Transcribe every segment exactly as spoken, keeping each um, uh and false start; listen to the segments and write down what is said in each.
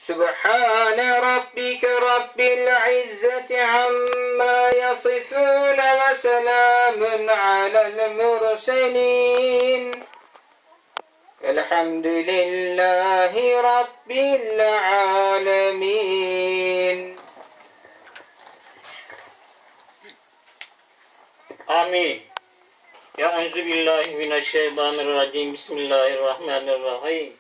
Sübhane rabbike rabbil izzeti amma yasifun ve selamun alel murselin. Elhamdülillahi rabbil alemin. Amin. Euzu billahi mineşşeytanirracim. Bismillahirrahmanirrahim.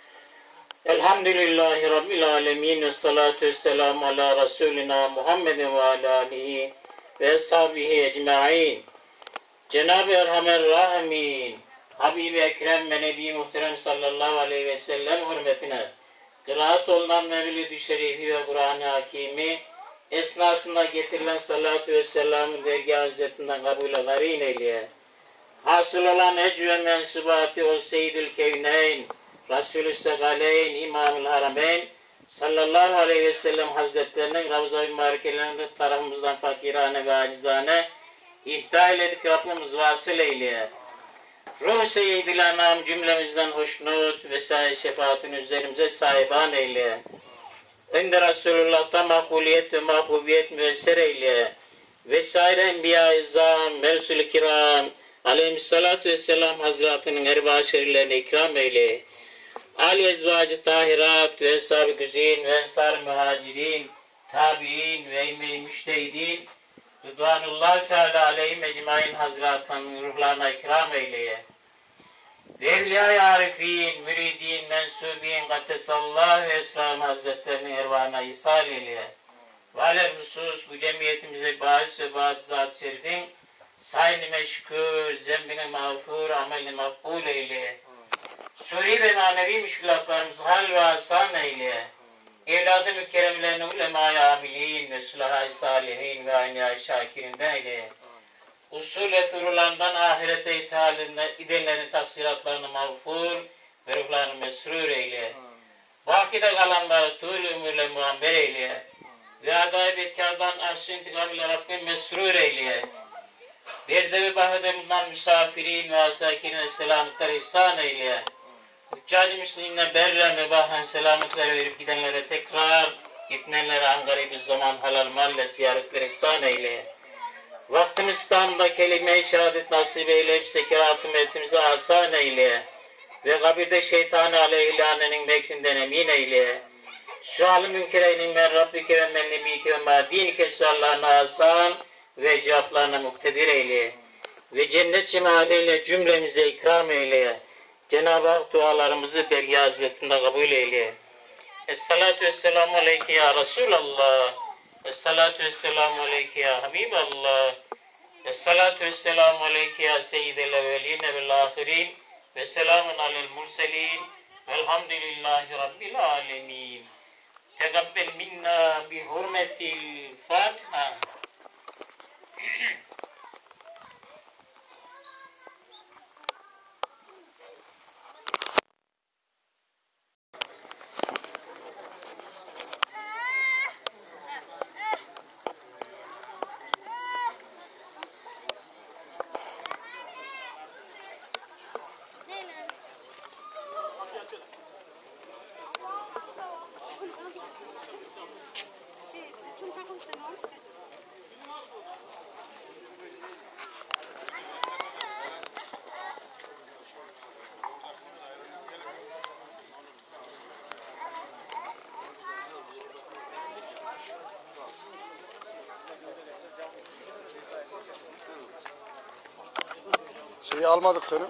Elhamdülillahi rabbil alemin ve salatu vesselamu ala Resulina Muhammedin ve ala alihi ve sahbihi ecmaîn. Cenab-ı Erhamer Rahimin, Habib-i Ekrem ve Nebi Muhterem sallallahu aleyhi ve sellem hürmetine kıraat olunan Mevlid-i Şerifi ve Kur'an-ı Hakimi esnasında getirilen salatu ve selamı dergâh izzetinden kabul-i garin eyleye. Hasıl olan ecr ve mensubatı ol Seyyidül Kevneyn, Resulü Segaleyn, İmam-ül Harameyn sallallahu aleyhi ve sellem hazretlerinin Ravza-i Mübarekelerinin tarafımızdan fakirane ve acizane ihta eyledik Rabbimiz vasıl eyleye. Ruh Seyyid-i Anam cümlemizden hoşnut vesaire şefaatin üzerimize sahiban eyleye. Ende Resulullah'ta makbuliyet ve mahbubiyet müesser eyleye. Vesaire Enbiya-i İzzam, Mevsul-i Kiram, aleyhissalatu vesselam hazretinin erbaa şeriflerine ikram eyleye. Ali ezvacı tahirat ve eshab-ı güzin ve ensar-ı muhacirin, tabi'in ve ime-i müştehidin, Rıdvanullah Teala aleyhim ecmaîn hazretinin ruhlarına ikram eyleye. Ve Evliya-i Arifin, müridin, mensubin, Kaddesallahu Esram hazretlerinin ervahına ishal eyleye. Ve alel husus bu cemiyetimize bahis ve bahat zat-ı şerifin sayın-ı meşgul, zembini mağfur, amel-i makbul eyleye. Suri ve manevi müşkülatlarımızı hal ve asan eyleye. Evladı mükerremlerini ulema-i amilin ve sülahâ-i salihin ve aynâ-i şakirinden eyleye. Usul ve furularından ahirete ithal edenlerin taksiratlarını mağfur ve ruhlarını mesrur eyleye. Bakide kalanları tûl ömürle muammer eyleye. Ve adayı bekardan arş-ı intikam ile Rabbim mesrur eyleye. Derde ve bahede bulunan misafirin ve asakirine selametler ihsan eyleye. Hüccacı Müslüminle berren ve bahen selametler verip gidenlere tekrar, gitmenlere angaribi zaman halal malle ziyaretler ihsan eyleye. Vaktimiz İslam'da kelime-i şehadet nasip eyleyip sekerat-ı mevtimize asan eyleye. Ve kabirde şeytan-ı aleyhilanenin mekrinden emin eyleye. Şu halı münkereynin men Rabbike ve men nebike ve ma dinike suallarına asan ve cevaplarına muktedir eyleye. Ve cennet cemaliyle cümlemize ikram eyleye. Cenab-ı Hak dualarımızı dergâh hazretinde kabul eyleye. Esselatu vesselamu aleyke ya Resulallah. Esselatu vesselamu aleyke ya Habiballah. Esselatu vesselamu aleyke ya Seyyidel evveline vel ahirin. Ve selamun alel murselin. Velhamdülillahi Rabbil alemin. Tegabbel minna bi hurmetil Fatiha. Şeyi almadık seni.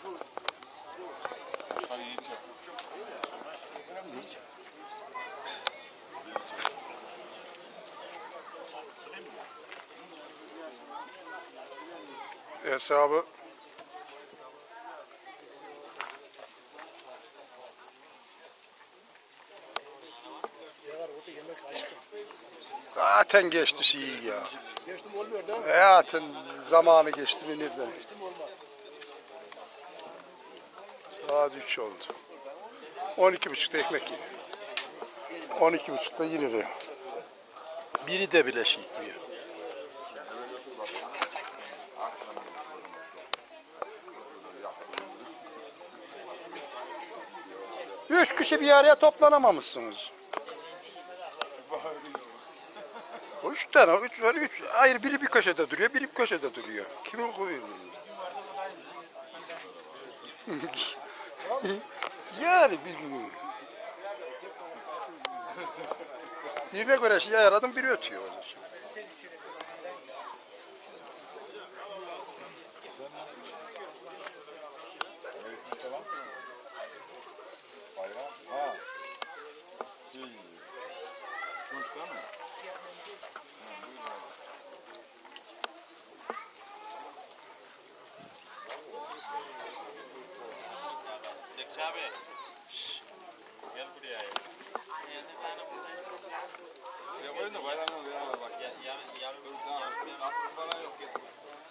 Hesabı zaten geçti şey ya. Geçtim olmuyor değil mi? Zaten zamanı geçti mi nereden? Geçtim olmaz. Saat üç oldu. On iki buçukta ekmek yiyor. On iki buçukta yine de. Biri de bile şey etmiyor. Üç kişi bir araya toplanamamışsınız. O üç tane, üç var, üç. Hayır, biri bir köşede duruyor, biri bir köşede duruyor. Kimin koyuyor? Yani bilmiyorum. Birine göre şey ayarladım, biri ötüyor. Ha. Şey, sonuçta mı? Zeki abi. Şşş. Gel buraya ya. Ya koyun da bayramına beraber bak. Ya, yarın, yarın, Tamam. yarın, Aklımız falan yok. Gel.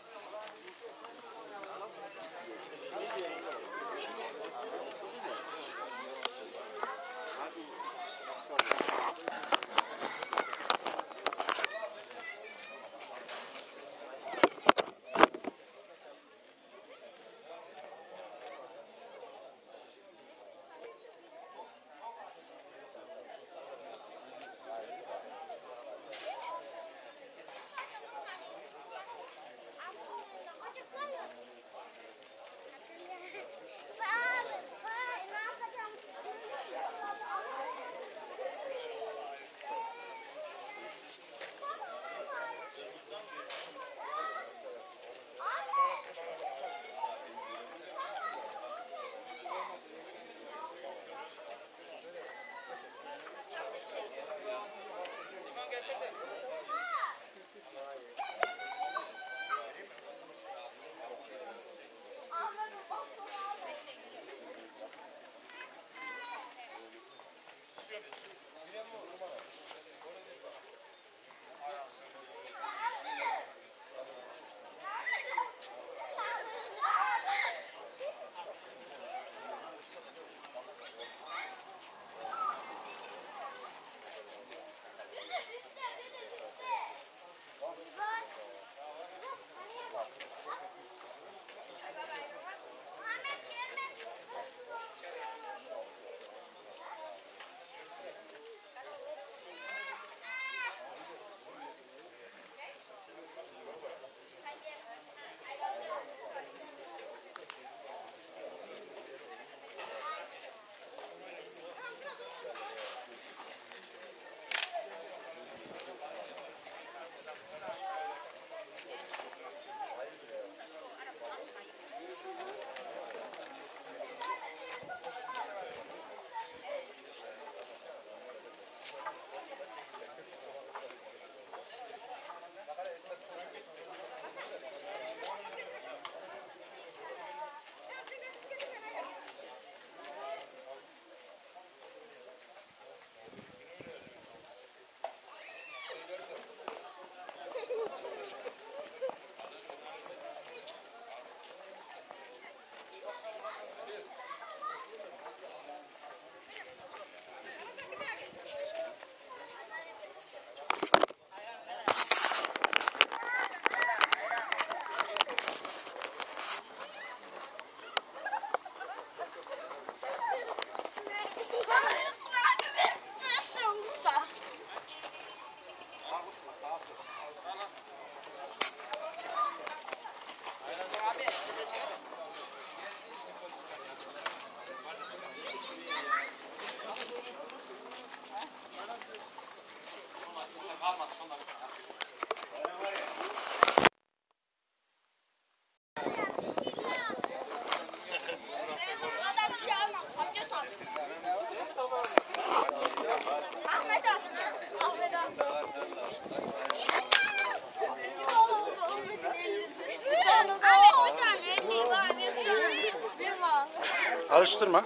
Karıştırma.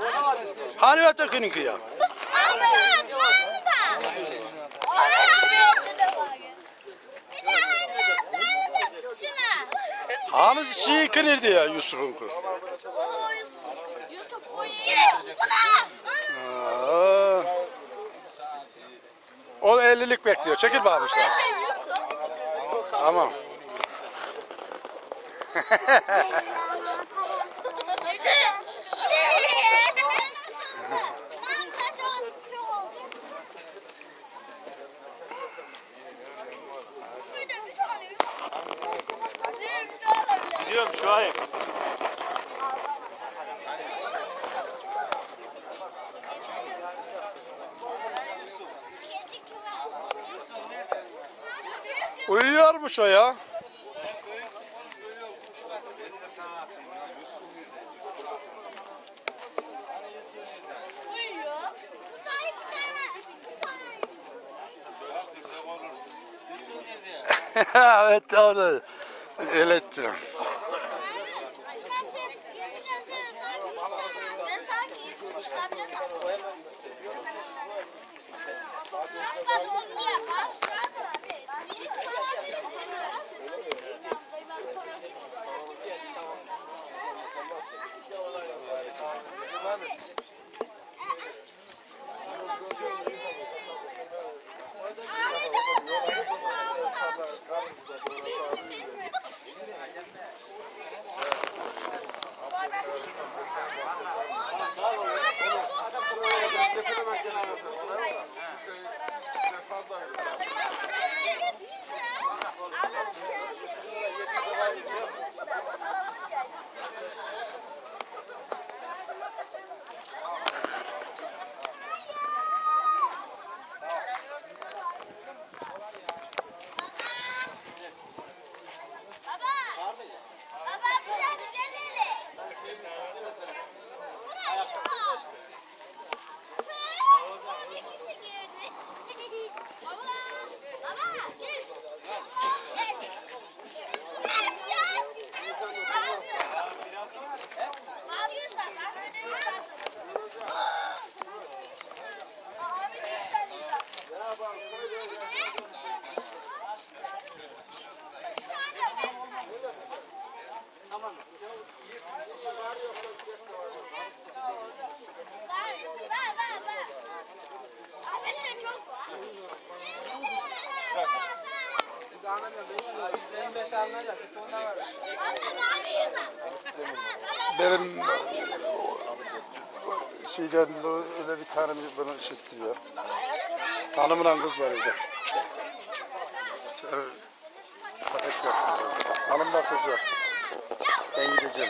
Hani ötekininki ya? Hani şey kınırdı ya Yusuf'unku. Yusuf O ellilik bekliyor. Çekil bağmışlar. Tamam. Şuayb. Uyuyormuş o ya. Evet öyle. Öyle ettim. Benim şeyden öyle bir tane bana işittiriyor. Hanımla kız var evde. Hanımla kız var. Ben gideceğim.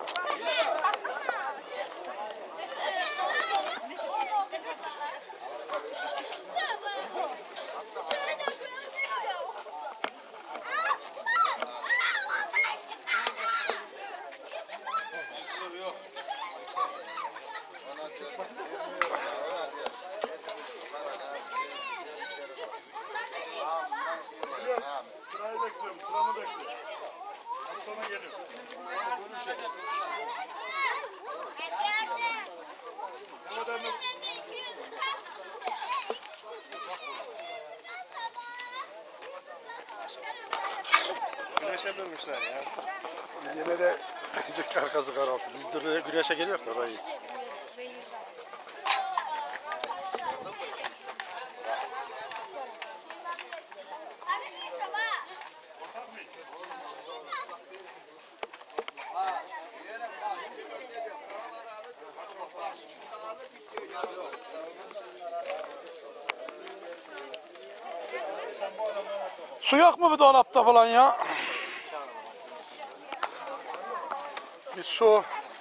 Sırayı bekliyorum, sıramı bekliyorum. Sonra geliyorum. Güneşe dönmüşler ya. Yine de cık arkası karaltı. Biz de güneşe geliyor da orayı. Su yok mu bu dolapta falan ya? Bir su.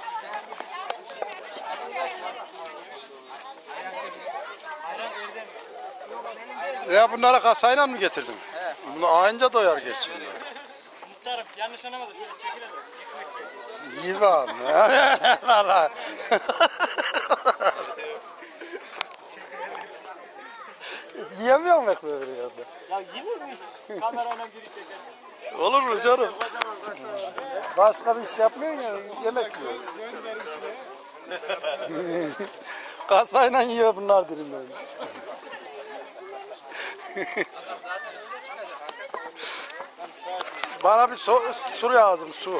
Ya bunları kasayla mı getirdin? He. Bunu anca doyar geçsin. Muhtarım yanlış anlamadı şöyle çekilelim. İyi var. Valla. Yiyemiyor mu ekmeği yanında? Ya yenir mi hiç? Kamerayla biri çeker. Olur mu canım? Başka bir iş yapmıyorsun ya, yemek yiyor. Kasayla yiyor bunlar dilimlerini. Bana bir su, su lazım, su.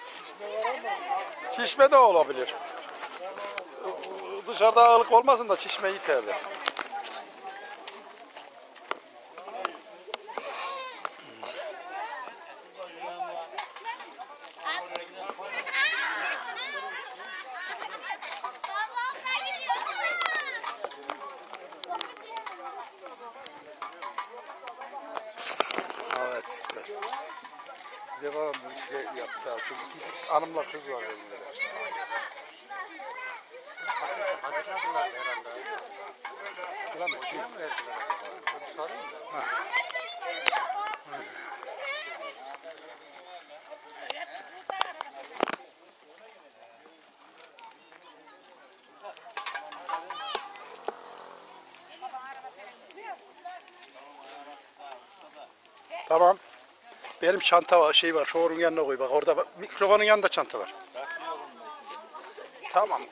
Çişme de olabilir. Dışarıda ağırlık olmasın da çişme yeterli. Evet, güzel. devam şey yaptı artık. Hanımla kız var benim de. Hazırladılar herhalde. Ulan mı? Hocaya mı verdiler acaba? Onu sorayım da. Ha. Tamam. Benim çanta var, şey var, şoförün yanına koy. Bak orada bak, mikrofonun yanında çanta var. Tamam.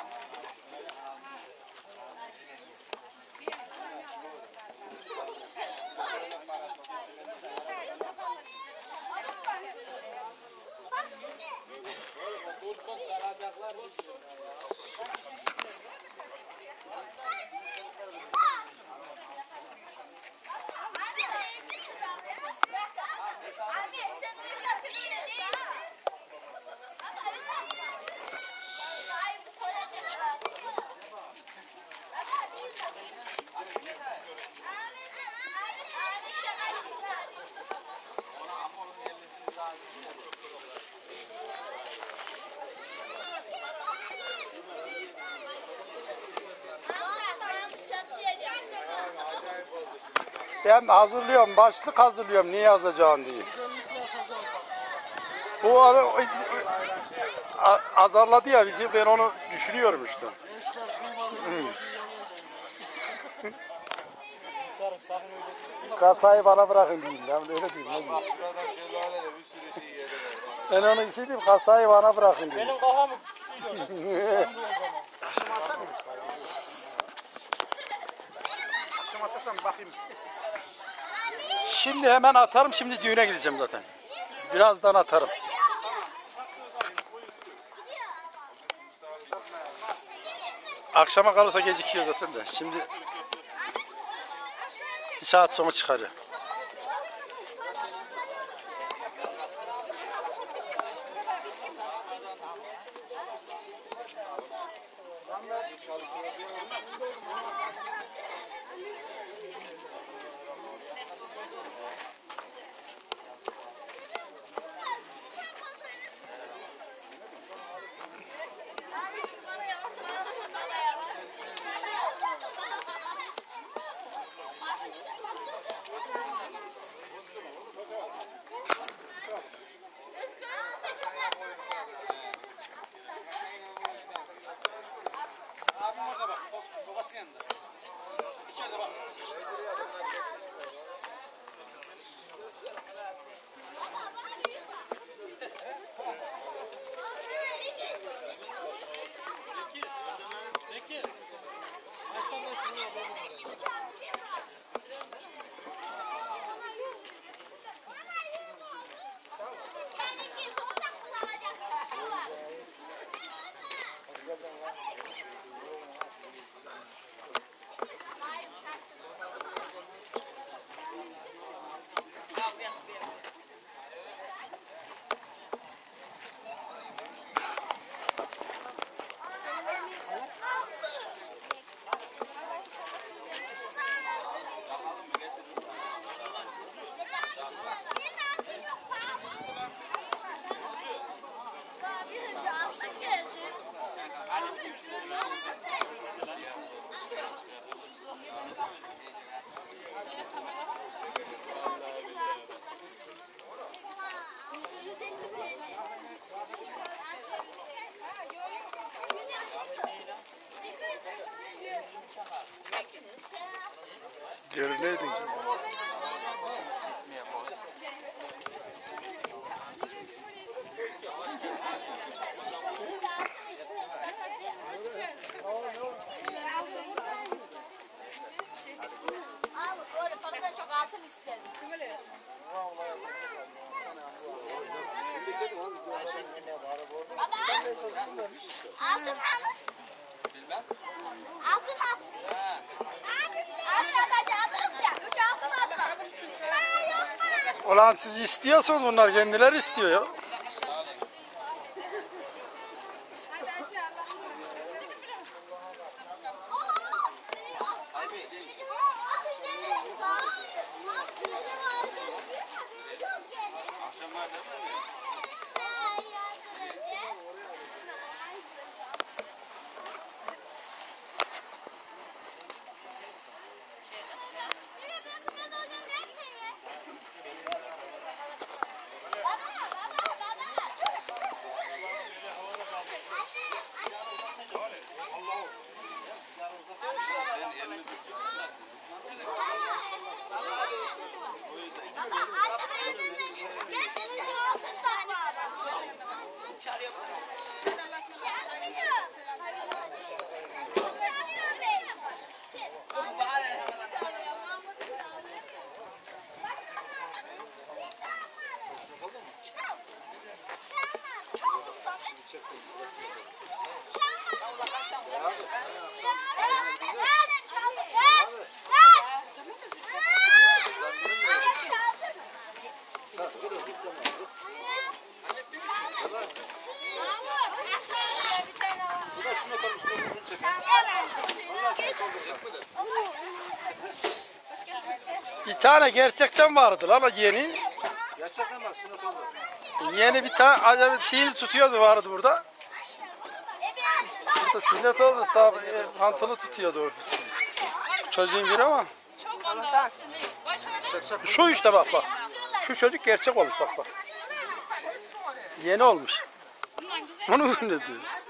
Ben hazırlıyorum, başlık hazırlıyorum niye yazacağım diye. Bu ara a- azarladı ya bizi, ben onu düşünüyorum işte. Kasayı bana bırakın diyeyim, ben öyle diyeyim. Ne diyeyim? Ben onu şey diyeyim, kasayı bana bırakın diyeyim. Benim kafamı Şimdi hemen atarım, şimdi düğüne gideceğim zaten. Birazdan atarım. Akşama kalırsa gecikiyor zaten de. Şimdi bir saat sonra çıkarıyor. Görüneydin. Abi böyle fazla çok altın isterim. Baba. Altın alın. Bilmem. Altın at. Altın atacağız ya. Üç altın atla. Ha yok mu? Ulan siz istiyorsunuz, bunlar kendileri istiyor ya. Akşamlar değil mi? Bir tane gerçekten vardı lan yeni. Gerçekten bak sünnet oldu. Yeni bir tane acaba şey tutuyordu vardı burada. Burada sünnet oldu tabi e, pantolon tutuyordu orada. Çocuğun biri ama. Şu işte bak bak. Şu çocuk gerçek olmuş bak bak. Yeni olmuş. Onu ne diyor?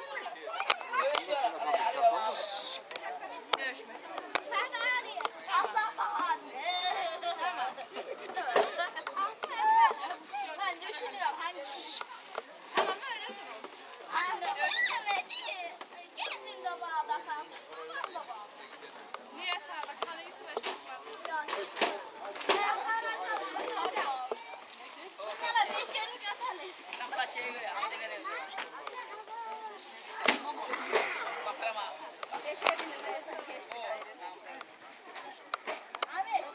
Ben düşünüyorum hani. Tamam öyle durun. Anne düşünemedi. Kendim de bağda kaldım. Babam da bağda. Niye sağda kalayı süreçtirmedin? Ben karardım. Sana bir şeylik atalım. Kapıda şeye göre. Hadi göre. Bakalım. Beşerini mezun geçti gayrı. Abi.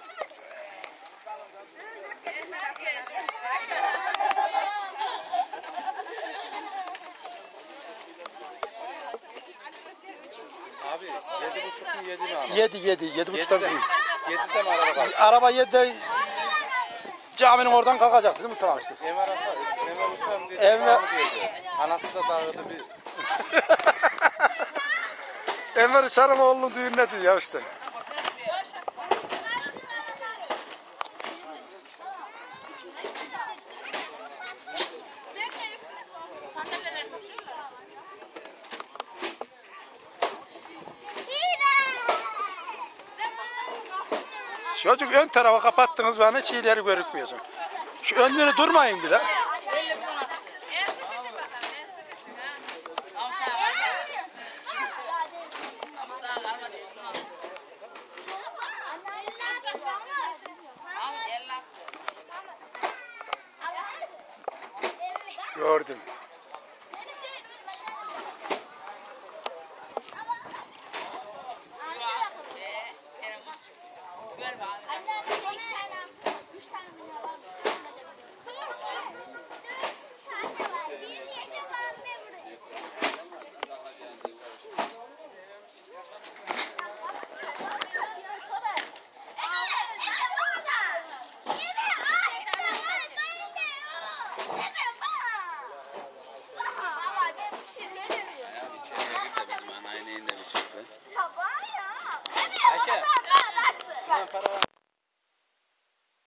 Abi yedi buçuk mu yedi mi ama? Yedi yedi. Yedi buçukta değil. Yediden araba kalktı. Araba yedide caminin oradan kalkacak değil mi tamam işte. Emar Asa, Emar Ustam dedi. Emre- Emre... Diyeceğim. Anası da dağıdı bir. Enver Uçarımoğlu'nun düğününe diyor ya işte. Çocuk ön tarafa kapattınız bana çiğleri görükmüyorsun. Şu önlüğünü durmayın bir de. Gördüm. Ayşe.